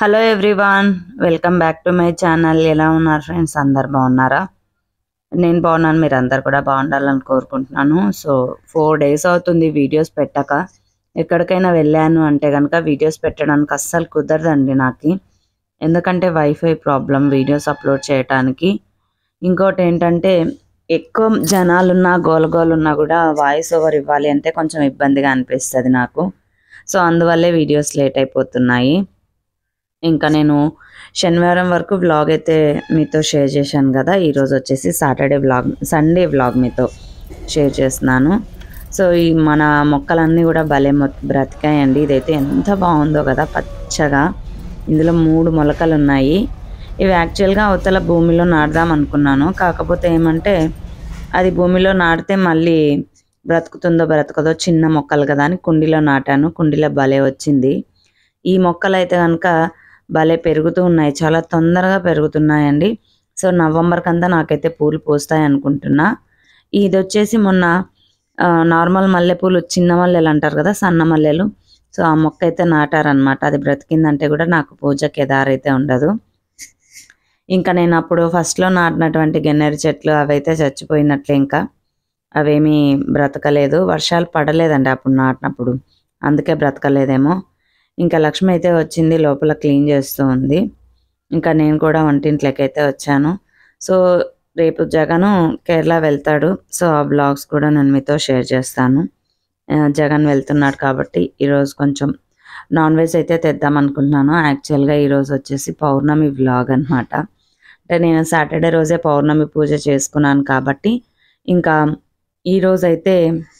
Hello everyone, welcome back to my channel. ఎలా ఉన్నారు friends? అందరు బాగున్నారా? నేను బాగున్నాను, మీరు అందరు కూడా బాగుండాలని కోరుకుంటున్నాను. సో 4 days అవుతుంది వీడియోస్ పెట్టక. ఎక్కడికైనా వెళ్ళాను అంటే కనుక వీడియోస్ పెట్టడానికి అస్సలు కుదరదండి నాకు. ఎందుకంటే వైఫై ప్రాబ్లం వీడియోస్ అప్లోడ్ చేయడానికి. ఇంకోటి ఏంటంటే ఎక్కువ జనాలున్నా గోలగోలున్నా కూడా వాయిస్ ఓవర్ ఇవ్వాలి అంటే కొంచెం ఇబ్బందిగా అనిపిస్తుంది నాకు. సో అందువల్లే వీడియోస్ లేట్ అయిపోతున్నాయి. ఇంకా నేను శనివారం వరకు వ్లాగ్ అయితే మీతో షేర్ చేశాను కదా. ఈరోజు వచ్చేసి సండే వ్లాగ్ మీతో షేర్ చేస్తున్నాను. సో ఈ మన మొక్కలన్నీ కూడా భలే బ్రతికాయండి. ఇదైతే ఎంత బాగుందో కదా, పచ్చగా. ఇందులో 3 మొలకలు ఉన్నాయి. ఇవి యాక్చువల్గా అవతల భూమిలో నాటుదాం అనుకున్నాను. కాకపోతే ఏమంటే అది భూమిలో నాటితే మళ్ళీ బ్రతుకుతుందో బ్రతకదో, చిన్న మొక్కలు కదా అని కుండీలో నాటాను. కుండీలో భలే వచ్చింది. ఈ మొక్కలు అయితే కనుక భలే పెరుగుతూ ఉన్నాయి, చాలా తొందరగా పెరుగుతున్నాయండి. సో నవంబర్కి అంతా నాకైతే పూలు పూస్తాయి అనుకుంటున్నా. ఇది వచ్చేసి మొన్న నార్మల్ మల్లెపూలు, చిన్న మల్లెలు అంటారు కదా, సన్న మల్లెలు. సో ఆ మొక్క అయితే నాటారనమాట. అది బ్రతికిందంటే కూడా నాకు పూజకి ఎదారైతే ఉండదు. ఇంకా నేను అప్పుడు ఫస్ట్లో నాటినటువంటి గన్నేరు చెట్లు అవైతే చచ్చిపోయినట్లే. ఇంకా అవేమీ బ్రతకలేదు, వర్షాలు పడలేదండి అప్పుడు నాటినప్పుడు, అందుకే బ్రతకలేదేమో. ఇంకా లక్ష్మి అయితే వచ్చింది, లోపల క్లీన్ చేస్తూ ఉంది. ఇంకా నేను కూడా వంటింట్లోకి అయితే వచ్చాను. సో రేపు జగను కేరళ వెళ్తాడు. సో ఆ బ్లాగ్స్ కూడా నేను మీతో షేర్ చేస్తాను. జగన్ వెళ్తున్నాడు కాబట్టి ఈరోజు కొంచెం నాన్ వెజ్ అయితే తెద్దాం అనుకుంటున్నాను. యాక్చువల్గా ఈరోజు వచ్చేసి పౌర్ణమి వ్లాగ్ అనమాట. అంటే నేను సాటర్డే రోజే పౌర్ణమి పూజ చేసుకున్నాను కాబట్టి ఇంకా ఈరోజైతే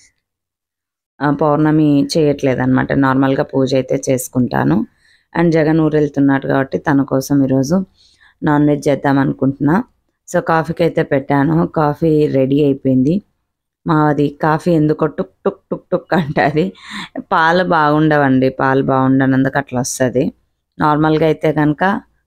పౌర్ణమి చేయట్లేదన్నమాట. నార్మల్గా పూజ అయితే చేసుకుంటాను. అండ్ జగన్ ఊరు వెళ్తున్నాడు కాబట్టి తన కోసం ఈరోజు నాన్ వెజ్ చేద్దాం అనుకుంటున్నా. సో కాఫీకి అయితే పెట్టాను. కాఫీ రెడీ అయిపోయింది. మాది కాఫీ ఎందుకో టుక్ టుక్ టుక్ టుక్ అంటుంది. పాలు బాగుండవండి, పాలు బాగుండనందుకు అట్లా వస్తుంది. నార్మల్గా అయితే కనుక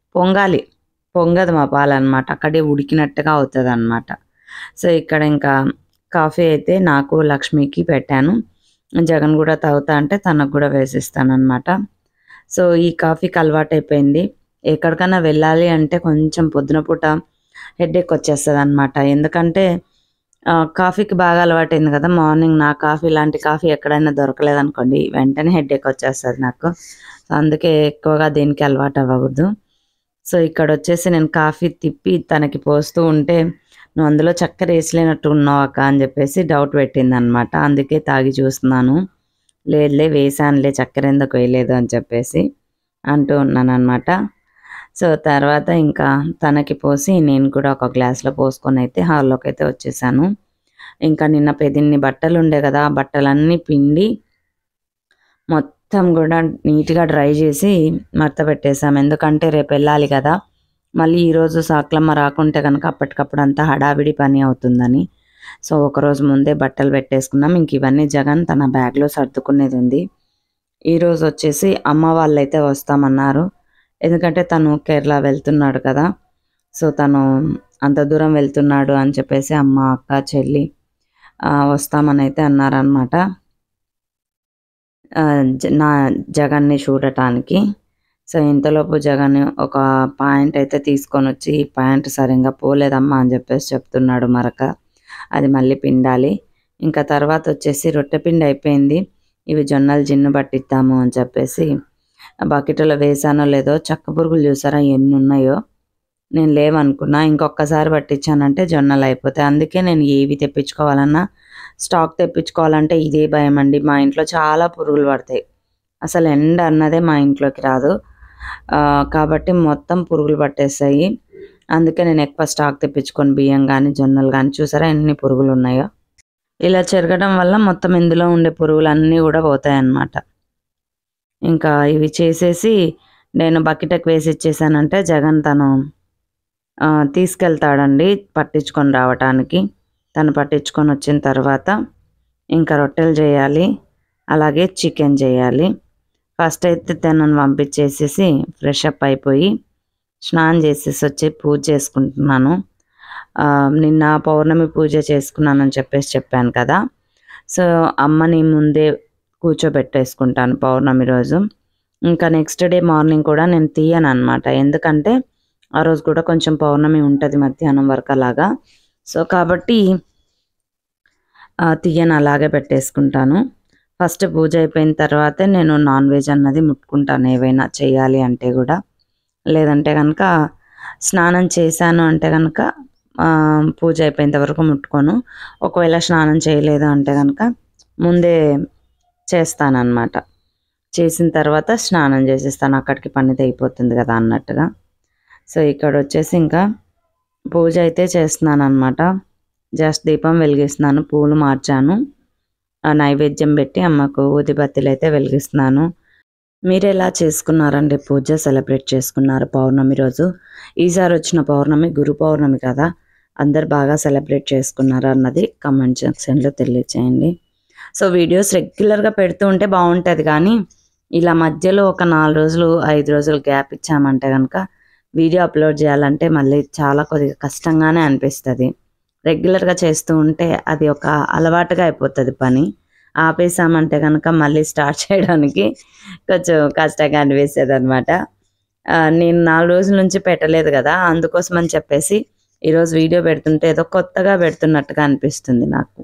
పొంగదు మా పాలు అనమాట, అక్కడే ఉడికినట్టుగా అవుతుంది అనమాట. సో ఇక్కడ ఇంకా కాఫీ అయితే నాకు లక్ష్మికి పెట్టాను. జగన్ కూడా తాగుతా అంటే తనకు కూడా వేసిస్తాను అనమాట. సో ఈ కాఫీకి అలవాటు అయిపోయింది. ఎక్కడికైనా వెళ్ళాలి అంటే కొంచెం పొద్దున పూట హెడేక్ వచ్చేస్తుంది అనమాట. ఎందుకంటే కాఫీకి బాగా అలవాటైంది కదా. మార్నింగ్ నా కాఫీ, ఇలాంటి కాఫీ ఎక్కడైనా దొరకలేదనుకోండి వెంటనే హెడేక్ వచ్చేస్తుంది నాకు. సో అందుకే ఎక్కువగా దేనికి అలవాటు అవ్వకూడదు. సో ఇక్కడ వచ్చేసి నేను కాఫీ తిప్పి తనకి పోస్తూ ఉంటే, నువ్వు అందులో చక్కెర వేసలేనట్టు ఉన్నావు అక్క అని చెప్పేసి డౌట్ పెట్టింది అనమాట. అందుకే తాగి చూస్తున్నాను. లేదులే వేసానులే, చక్కెర ఎందుకు వేయలేదు అని చెప్పేసి అంటూ ఉన్నాను అనమాట. సో తర్వాత ఇంకా తనకి పోసి నేను కూడా ఒక గ్లాస్లో పోసుకొని అయితే హాల్లోకి అయితే వచ్చేసాను. ఇంకా నిన్న పెదిన్ని బట్టలు ఉండే కదా, ఆ బట్టలన్నీ పిండి మొత్తం కూడా నీట్గా డ్రై చేసి మడత పెట్టేసాము. ఎందుకంటే రేపు వెళ్ళాలి కదా, మళ్ళీ ఈరోజు సాక్లమ్మ రాకుంటే కనుక అప్పటికప్పుడు అంతా హడావిడి పని అవుతుందని. సో ఒకరోజు ముందే బట్టలు పెట్టేసుకున్నాం. ఇంక ఇవన్నీ జగన్ తన బ్యాగ్లో సర్దుకునేది ఉంది. ఈరోజు వచ్చేసి అమ్మ వాళ్ళైతే వస్తామన్నారు. ఎందుకంటే తను కేరళ వెళ్తున్నాడు కదా. సో తను అంత దూరం వెళ్తున్నాడు అని చెప్పేసి అమ్మ, అక్క, చెల్లి వస్తామని అయితే అన్నారనమాట నా జగన్ని చూడటానికి. సో ఇంతలోపు జగన్ ఒక పాయింట్ అయితే తీసుకొని వచ్చి, ఈ పాయింట్ సరిగ్గా పోలేదమ్మా అని చెప్పేసి చెప్తున్నాడు. మరక అది మళ్ళీ పిండాలి. ఇంకా తర్వాత వచ్చేసి రొట్టె పిండి అయిపోయింది. ఇవి జొన్నలు జిన్ను పట్టిద్దాము అని చెప్పేసి బకెట్లో వేసానో లేదో, చక్క పురుగులు చూసారా ఎన్ని ఉన్నాయో. నేను లేవనుకున్నా, ఇంకొకసారి పట్టించానంటే జొన్నలు అయిపోతాయి. అందుకే నేను ఏవి తెప్పించుకోవాలన్నా, స్టాక్ తెప్పించుకోవాలంటే ఇదే భయం అండి. మా ఇంట్లో చాలా పురుగులు పడతాయి, అసలు ఎండ అన్నదే మా ఇంట్లోకి రాదు. కాబట్టి మొత్తం పురుగులు పట్టేస్తాయి. అందుకే నేను ఎక్కువ స్టాక్ తెప్పించుకొని బియ్యం కానీ జొన్నలు కానీ, చూసారా ఎన్ని పురుగులు ఉన్నాయో. ఇలా చెరగడం వల్ల మొత్తం ఇందులో ఉండే పురుగులు అన్నీ కూడా పోతాయి అన్నమాట. ఇంకా ఇవి చేసేసి నేను బకెట్కి వేసి ఇచ్చేసానంటే జగన్ తను తీసుకెళ్తాడండి పట్టించుకొని రావటానికి. తను పట్టించుకొని వచ్చిన తర్వాత ఇంకా రొట్టెలు చేయాలి, అలాగే చికెన్ చేయాలి. ఫస్ట్ అయితే తనను పంపించేసేసి ఫ్రెష్ అప్ అయిపోయి స్నానం చేసేసి వచ్చి పూజ చేసుకుంటున్నాను. నిన్న పౌర్ణమి పూజ చేసుకున్నానని చెప్పేసి చెప్పాను కదా. సో అమ్మని ముందే కూర్చోబెట్టేసుకుంటాను పౌర్ణమి రోజు. ఇంకా నెక్స్ట్ డే మార్నింగ్ కూడా నేను తీయను అనమాట. ఎందుకంటే ఆ రోజు కూడా కొంచెం పౌర్ణమి ఉంటుంది మధ్యాహ్నం వరకు అలాగా. సో కాబట్టి తీయను, అలాగే పెట్టేసుకుంటాను. ఫస్ట్ పూజ అయిపోయిన తర్వాతే నేను నాన్ వెజ్ అన్నది ముట్టుకుంటాను, ఏవైనా చేయాలి అంటే కూడా. లేదంటే కనుక స్నానం చేశాను అంటే కనుక పూజ అయిపోయేంత వరకు ముట్టుకోను. ఒకవేళ స్నానం చేయలేదు అంటే కనుక ముందే చేస్తానన్నమాట. చేసిన తర్వాత స్నానం చేసేస్తాను, అక్కడికి పని అయిపోతుంది కదా అన్నట్టుగా. సో ఇక్కడ వచ్చేసి ఇంకా పూజ అయితే చేస్తున్నాను అనమాట. జస్ట్ దీపం వెలిగిస్తున్నాను, పూలు మార్చాను, నైవేద్యం పెట్టి అమ్మకు ఊదిబత్తీలు అయితే వెలిగిస్తున్నాను. మీరు ఎలా చేసుకున్నారండి పూజ, సెలబ్రేట్ చేసుకున్నారు పౌర్ణమి రోజు? ఈసారి వచ్చిన పౌర్ణమి గురు పౌర్ణమి కదా, అందరు బాగా సెలబ్రేట్ చేసుకున్నారు అన్నది కామెంట్ సెక్షన్లో తెలియచేయండి. సో వీడియోస్ రెగ్యులర్గా పెడుతూ ఉంటే బాగుంటుంది, కానీ ఇలా మధ్యలో ఒక 4 రోజులు 5 రోజులు గ్యాప్ ఇచ్చామంటే కనుక వీడియో అప్లోడ్ చేయాలంటే మళ్ళీ చాలా కొద్దిగా కష్టంగానే అనిపిస్తుంది. రెగ్యులర్గా చేస్తూ ఉంటే అది ఒక అలవాటుగా అయిపోతుంది పని. ఆపేసామంటే కనుక మళ్ళీ స్టార్ట్ చేయడానికి కొంచెం కష్టంగా అనిపిస్తుంది అనమాట. నేను 4 రోజుల నుంచి పెట్టలేదు కదా, అందుకోసం అని చెప్పేసి ఈరోజు వీడియో పెడుతుంటే ఏదో కొత్తగా పెడుతున్నట్టుగా అనిపిస్తుంది నాకు.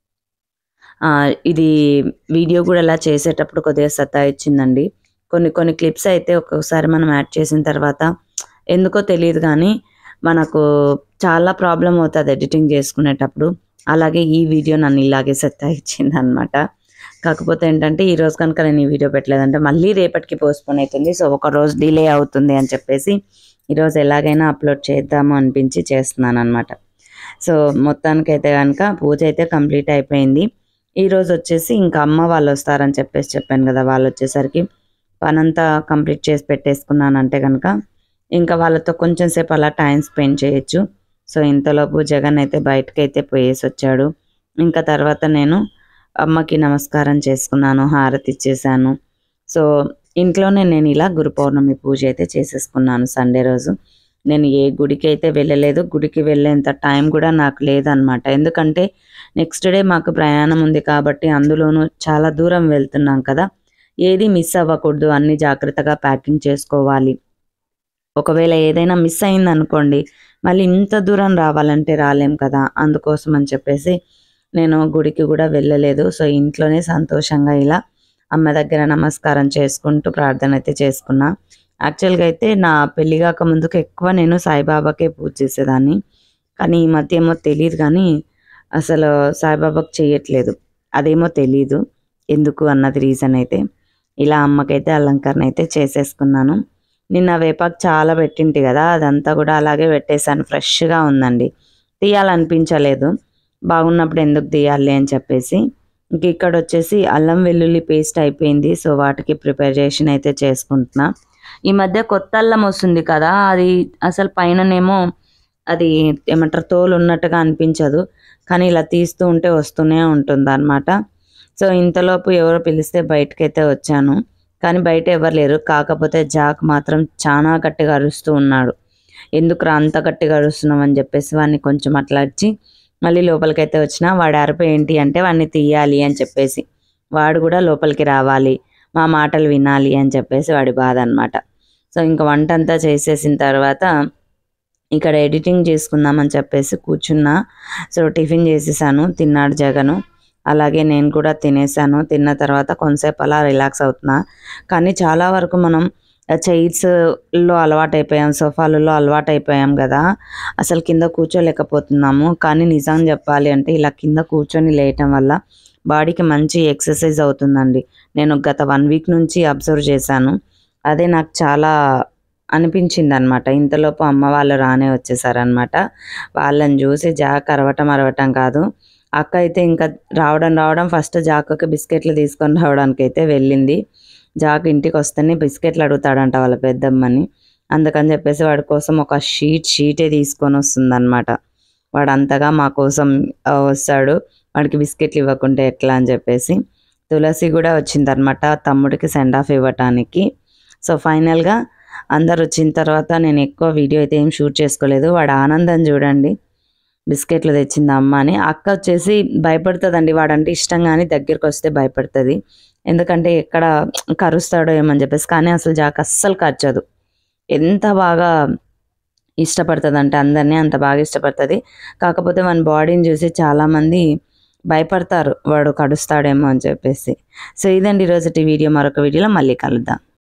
ఇది వీడియో కూడా ఇలా చేసేటప్పుడు కొద్దిగా సతాయిచ్చిందండి. కొన్ని క్లిప్స్ అయితే ఒక్కొక్కసారి మనం యాడ్ చేసిన తర్వాత ఎందుకో తెలియదు కానీ మనకు చాలా ప్రాబ్లం అవుతుంది ఎడిటింగ్ చేసుకునేటప్పుడు. అలాగే ఈ వీడియో నన్ను ఇలాగే సతాయిచ్చింది అనమాట. కాకపోతే ఏంటంటే ఈరోజు కనుక నేను ఈ వీడియో పెట్టలేదంటే మళ్ళీ రేపటికి పోస్ట్పోన్ అవుతుంది. సో ఒక రోజు డిలే అవుతుంది అని చెప్పేసి ఈరోజు ఎలాగైనా అప్లోడ్ చేద్దాము అనిపించి చేస్తున్నాను అనమాట. సో మొత్తానికైతే కనుక పూజ అయితే కంప్లీట్ అయిపోయింది. ఈరోజు వచ్చేసి ఇంకా అమ్మ వాళ్ళు వస్తారని చెప్పేసి చెప్పాను కదా, వాళ్ళు వచ్చేసరికి పనంతా కంప్లీట్ చేసి పెట్టేసుకున్నానంటే కనుక ఇంకా వాళ్ళతో కొంచెం సేపు అలా టైం స్పెండ్ చేయొచ్చు. సో ఇంతలోపు జగన్ అయితే బయటకు అయితే పోయేసి వచ్చాడు. ఇంకా తర్వాత నేను అమ్మకి నమస్కారం చేసుకున్నాను, హారతి ఇచ్చేసాను. సో ఇంట్లోనే నేను ఇలా గురు పౌర్ణమి పూజ అయితే చేసేసుకున్నాను. సండే రోజు నేను ఏ గుడికి అయితే వెళ్ళలేదు, గుడికి వెళ్ళేంత టైం కూడా నాకు లేదనమాట. ఎందుకంటే నెక్స్ట్ డే మాకు ప్రయాణం ఉంది కాబట్టి, అందులోనూ చాలా దూరం వెళ్తున్నాం కదా, ఏది మిస్ అవ్వకూడదు, అన్ని జాగ్రత్తగా ప్యాకింగ్ చేసుకోవాలి. ఒకవేళ ఏదైనా మిస్ అయింది అనుకోండి, మళ్ళీ ఇంత దూరం రావాలంటే రాలేం కదా, అందుకోసం అని చెప్పేసి నేను గుడికి కూడా వెళ్ళలేదు. సో ఇంట్లోనే సంతోషంగా ఇలా అమ్మ దగ్గర నమస్కారం చేసుకుంటూ ప్రార్థన అయితే చేసుకున్నా. యాక్చువల్గా అయితే నా పెళ్ళి కాక ముందుకు ఎక్కువ నేను సాయిబాబాకే పూజ చేసేదాన్ని, కానీ ఈ మధ్య ఏమో తెలియదు కానీ అసలు సాయిబాబాకు చేయట్లేదు. అదేమో తెలీదు ఎందుకు అన్నది రీజన్. అయితే ఇలా అమ్మకైతే అలంకరణ అయితే చేసేసుకున్నాను. నిన్న వేపాకు చాలా పెట్టింటి కదా, అదంతా కూడా అలాగే పెట్టేశాను. ఫ్రెష్గా ఉందండి, తీయాలనిపించలేదు. బాగున్నప్పుడు ఎందుకు తీయాలి అని చెప్పేసి ఇంక ఇక్కడ వచ్చేసి అల్లం వెల్లుల్లి పేస్ట్ అయిపోయింది. సో వాటికి ప్రిపరేషన్ అయితే చేసుకుంటున్నా. ఈ మధ్య కొత్త అల్లం వస్తుంది కదా, అది అసలు పైననేమో అది ఏమంటారు తోలు ఉన్నట్టుగా అనిపించదు, కానీ ఇలా తీస్తూ ఉంటే వస్తూనే ఉంటుంది అనమాట. సో ఇంతలోపు ఎవరో పిలిస్తే బయటకైతే వచ్చాను, కానీ బయట ఎవరు లేరు. కాకపోతే జాక్ మాత్రం చాలా గట్టిగా అరుస్తూ ఉన్నాడు. ఎందుకురా అంత గట్టిగా అరుస్తున్నావు అని చెప్పేసి వాడిని కొంచెం అట్లా వచ్చి మళ్ళీ లోపలికైతే వచ్చిన. వాడు అరుపు ఏంటి అంటే వాడిని తీయాలి అని చెప్పేసి, వాడు కూడా లోపలికి రావాలి, మా మాటలు వినాలి అని చెప్పేసి వాడి బాధ అనమాట. సో ఇంకా వంట అంతా చేసేసిన తర్వాత ఇక్కడ ఎడిటింగ్ చేసుకుందామని చెప్పేసి కూర్చున్నా. సో టిఫిన్ చేసేసాను, తిన్నాడు జగను, అలాగే నేను కూడా తినేసాను. తిన్న తర్వాత కొంతసేపు అలా రిలాక్స్ అవుతున్నా. కానీ చాలా వరకు మనం చైర్స్లో అలవాటు అయిపోయాం, సోఫాలలో అలవాటు అయిపోయాం కదా, అసలు కింద కూర్చోలేకపోతున్నాము. కానీ నిజం చెప్పాలి అంటే ఇలా కింద కూర్చొని లేయటం వల్ల బాడీకి మంచి ఎక్సర్సైజ్ అవుతుందండి. నేను గత 1 వీక్ నుంచి అబ్జర్వ్ చేశాను, అదే నాకు చాలా అనిపించింది అనమాట. ఇంతలోపు అమ్మ వాళ్ళు రానే వచ్చేసారనమాట. వాళ్ళని చూసి జాక్ అరవటం కాదు, అక్క అయితే ఇంకా రావడం ఫస్ట్ జాకకి బిస్కెట్లు తీసుకొని రావడానికి అయితే వెళ్ళింది. జాక్ ఇంటికి వస్తేనే బిస్కెట్లు అడుగుతాడంట వాళ్ళ పెద్దమ్మని, అందుకని చెప్పేసి వాడి కోసం ఒక షీటే తీసుకొని వస్తుందన్నమాట. వాడు అంతగా మా కోసం వస్తాడు, వాడికి బిస్కెట్లు ఇవ్వకుంటే ఎట్లా అని చెప్పేసి. తులసి కూడా వచ్చిందనమాట తమ్ముడికి సెండ్ ఆఫ్ ఇవ్వటానికి. సో ఫైనల్గా అందరు వచ్చిన తర్వాత నేను ఎక్కువ వీడియో అయితే ఏం షూట్ చేసుకోలేదు. వాడు ఆనందం చూడండి, బిస్కెట్లు తెచ్చింది అమ్మ అని. అక్క వచ్చేసి భయపడుతుందండి, వాడంటే ఇష్టం కానీ దగ్గరికి వస్తే భయపడుతుంది. ఎందుకంటే ఎక్కడ కరుస్తాడో ఏమని చెప్పేసి. కానీ అసలు జాక్ అస్సలు కరచదు. ఎంత బాగా ఇష్టపడుతుంది అంటే అందరినీ అంత బాగా ఇష్టపడుతుంది. కాకపోతే మన బాడీని చూసి చాలామంది భయపడతారు వాడు కడుస్తాడేమో అని చెప్పేసి. సో ఇదండి ఈరోజుటి వీడియో. మరొక వీడియోలో మళ్ళీ కలుద్దాం.